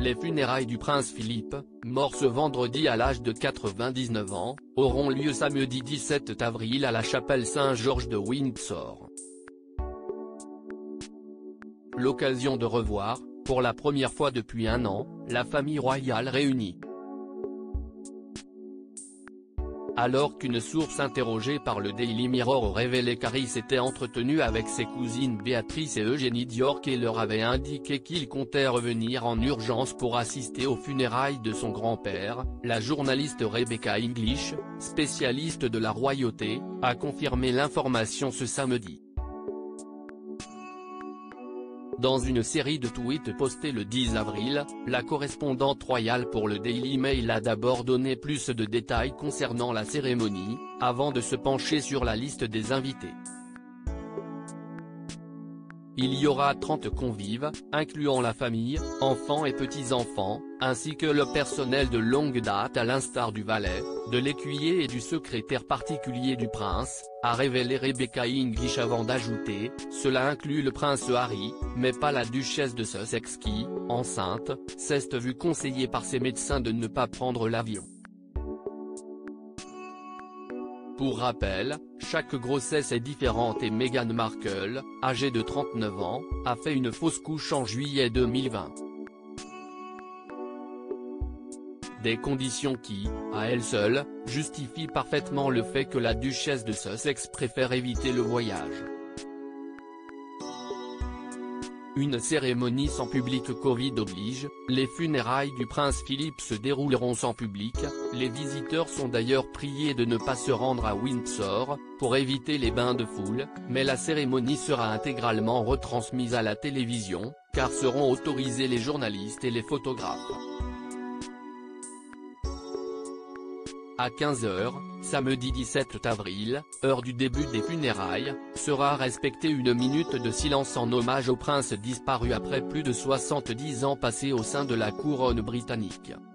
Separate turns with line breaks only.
les funérailles du prince Philippe, mort ce vendredi à l'âge de 99 ans, auront lieu samedi 17 avril à la chapelle Saint-Georges de Windsor. L'occasion de revoir, pour la première fois depuis un an, la famille royale réunie. Alors qu'une source interrogée par le Daily Mirror révélait qu'Harry s'était entretenu avec ses cousines Béatrice et Eugénie d'York et leur avait indiqué qu'il comptait revenir en urgence pour assister aux funérailles de son grand-père, la journaliste Rebecca English, spécialiste de la royauté, a confirmé l'information ce samedi. Dans une série de tweets postés le 10 avril, la correspondante royale pour le Daily Mail a d'abord donné plus de détails concernant la cérémonie, avant de se pencher sur la liste des invités. Il y aura 30 convives, incluant la famille, enfants et petits-enfants, ainsi que le personnel de longue date à l'instar du valet, de l'écuyer et du secrétaire particulier du prince, a révélé Rebecca English avant d'ajouter, cela inclut le prince Harry, mais pas la duchesse de Sussex qui, enceinte, s'est vue conseiller par ses médecins de ne pas prendre l'avion. Pour rappel, chaque grossesse est différente et Meghan Markle, âgée de 39 ans, a fait une fausse couche en juillet 2020. Des conditions qui, à elles seules, justifient parfaitement le fait que la duchesse de Sussex préfère éviter le voyage. Une cérémonie sans public Covid oblige, les funérailles du prince Philippe se dérouleront sans public, les visiteurs sont d'ailleurs priés de ne pas se rendre à Windsor, pour éviter les bains de foule, mais la cérémonie sera intégralement retransmise à la télévision, car seront autorisés les journalistes et les photographes. À 15 h, samedi 17 avril, heure du début des funérailles, sera respectée une minute de silence en hommage au prince disparu après plus de 70 ans passés au sein de la couronne britannique.